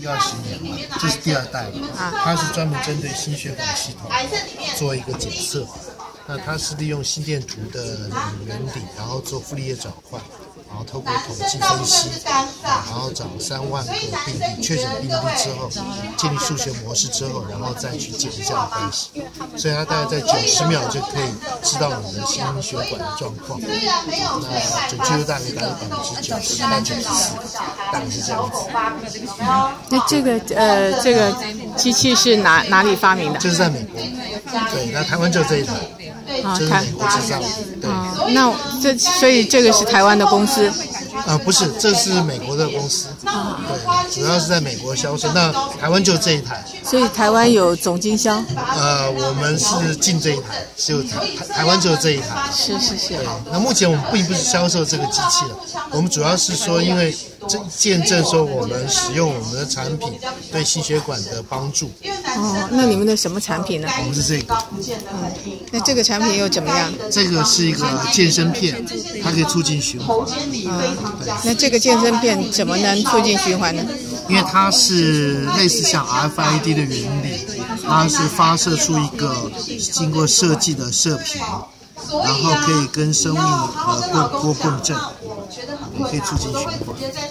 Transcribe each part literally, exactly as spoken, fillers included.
一二十年了，这是第二代了。啊，它是专门针对心血管系统做一个检测。那它是利用心电图的原理，然后做傅立叶转换，然后透过统计分析，然后找三万个病例确诊病例之后，建立数学模式之后，然后再去解这样的关系。所以它大概在九十秒就可以知道你的心血管的状况。那准确度大概达到百分之九十到九十四，大概是这样子。 那这个呃，这个机器是哪哪里发明的？ 这是在美国，对，那台湾就这一台。 啊， 这是美国制造的，对。 啊，那这所以这个是台湾的公司？ 呃，不是，这是美国的公司，啊，对，主要是在美国销售。那台湾就这一台。 所以台湾有总经销？ 呃，我们是进这一台，只有台台湾只有这一台。 是是是。 对，那目前我们并不是销售这个机器了，我们主要是说，因为这见证说我们使用我们的产品对心血管的帮助。 哦，那你们的什么产品呢？ 我们是这个。 嗯，那这个产品又怎么样？ 这个是一个健身片，它可以促进循环。 啊，对。那这个健身片怎么能促进循环呢？ 因为它是类似像 R F I D 的原理，它是发射出一个经过设计的射频，然后可以跟生命呃波波共振，也可以促进循环。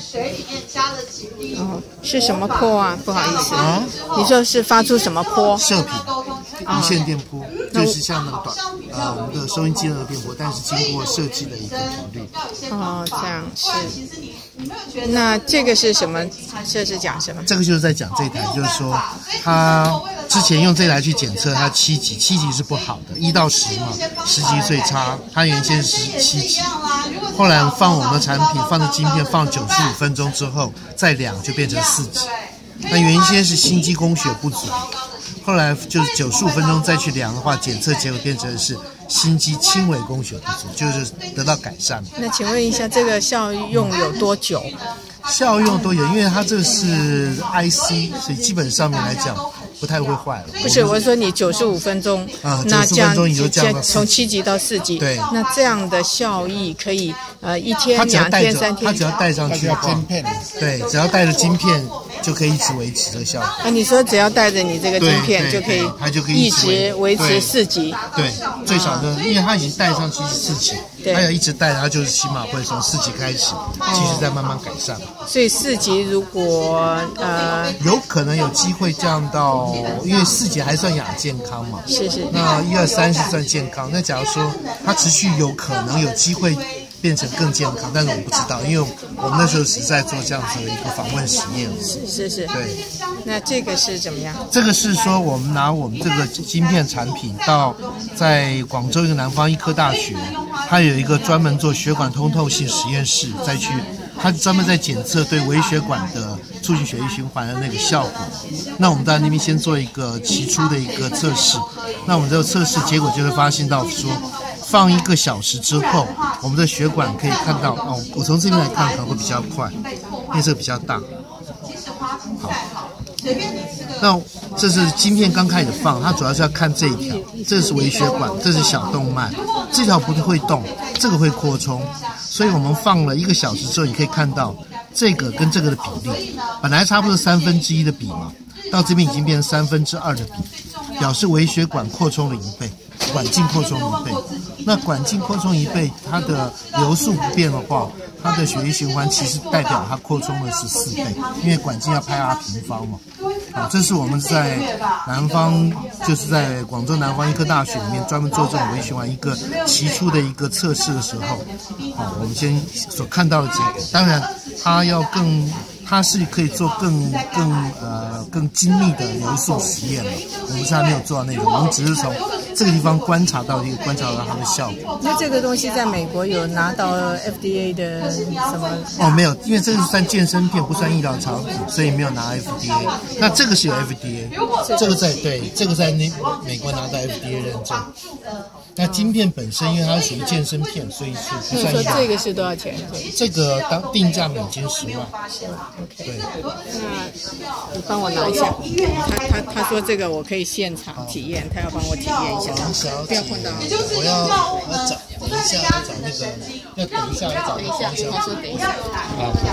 哦，是什么波啊？不好意思，啊，你说是发出什么波？ 射频，无线电波，就是像那个短呃我们的收音机那个电波，但是经过设计的一个频率。 哦，这样是。那这个是什么？这是讲什么？ 这个就是在讲这一台，就是说它之前用这台去检测它七级，七级是不好的，一到十嘛，十级最差，它原先是七级，后来放我们的产品，放的晶片放九十五分钟之后再量就变成四级。那原先是心肌供血不足，后来就是九十五分钟再去量的话，检测结果变成是心肌轻微供血不足，就是得到改善。 那请问一下，这个效用有多久？ 效用都有，因为它这是 I C， 所以基本上面来讲不太会坏了。 不是，我说你九十五分钟， 啊， 那这样你就降到从七级到四级， 对， 那这样的效益可以呃一天、两天、三天， 它只要带上去晶片，对，只要带着晶片就可以一直维持这个效果。 啊，你说只要带着你这个晶片就可以， 它就可以一直维持四级， 对，最少的，因为它已经带上去是四级，它要一直带，它就是起码会从四级开始，继续再慢慢改善。 所以四级如果呃有可能有机会降到，因为四级还算亚健康嘛， 是是。 那一二三是算健康，那假如说它持续有可能有机会变成更健康，但是我不知道，因为我们那时候是在做这样子的一个访问实验。 是是是。 对。 那这个是怎么样？ 这个是说我们拿我们这个晶片产品到在广州一个南方医科大学，它有一个专门做血管通透性实验室，再去它专门在检测对微血管的促进血液循环的那个效果。那我们在那边先做一个起初的一个测试，那我们这个测试结果就会发现到说，放一个小时之后，我们的血管可以看到哦，我从这边来看可能会比较快，因为这个比较大。好，那这是晶片刚开始放，它主要是要看这一条，这是微血管，这是小动脉，这条不会动，这个会扩充，所以我们放了一个小时之后，你可以看到这个跟这个的比例，本来差不多三分之一的比嘛，到这边已经变成三分之二的比，表示微血管扩充了一倍，管径扩充一倍。那管径扩充一倍，它的流速不变的话，它的血液循环其实代表它扩充的是四倍，因为管径要派 R 平方嘛。好，这是我们在南方，就是在广州南方医科大学里面专门做这种微循环一个起初的一个测试的时候，好，我们先所看到的结果。当然，它要更，它是可以做更更呃更精密的流速实验了。我们现在没有做到那个，我们只是从这个地方观察到一个观察到它的效果。 那这个东西在美国有拿到 F D A 的什么？ 哦，没有，因为这个算健身片，不算医疗产品，所以没有拿 F D A。那这个是有 F D A， 这个在对，这个在那美国拿到 F D A 认证。那晶片本身，因为它属于健身片，所以是不算医疗。 这个是多少钱？ 这个当定价美金十万。 对。那你帮我拿一下。他他他说这个我可以现场体验，他要帮我体验一下。不要碰到。 我要我找等一下，我找那个要等一下，我找等一下，他说等一下。 好。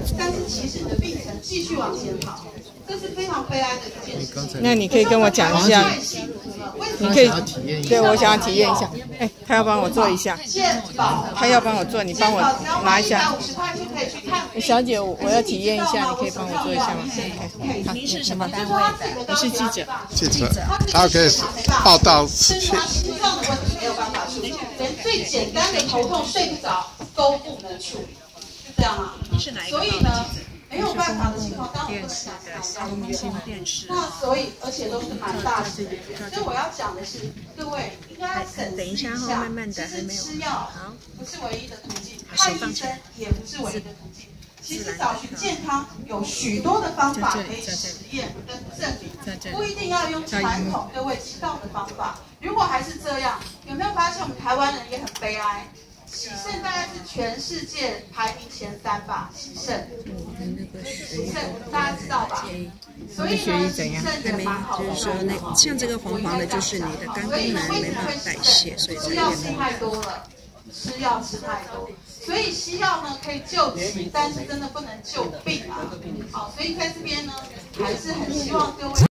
但是其实你的病程继续往前跑，这是非常悲哀的一件事情。 那你可以跟我讲一下，你可以对我想要体验一下。哎，他要帮我做一下，他要帮我做，你帮我拿一下。小姐，我我要体验一下，你可以帮我做一下吗？好， 您是什么单位的？ 我是记者。 记者，他可以报道事情。 心脏的问题没有办法处理，连最简单的头痛睡不着都不能处理，就这样啊。 您是哪一个？ 所以呢，没有办法的情况，当然我电视的公共电视。 那所以，而且都是蛮大型的。所以我要讲的是，各位应该要审视一下，其实吃药不是唯一的途径，看医生也不是唯一的途径。其实找寻健康有许多的方法可以实验跟证明，不一定要用传统各位知道的方法。如果还是这样，有没有发现我们台湾人也很悲哀？洗肾大概是全世界排名前三吧，洗肾，洗肾大家知道吧？所以呢，洗肾也蛮好的。 就是说，那像这个黄黄的，就是你的肝功能没办法代谢，所以吃药吃太多了，吃药吃太多。所以西药呢可以救急，但是真的不能救病啊。好，所以在这边呢，还是很希望各位。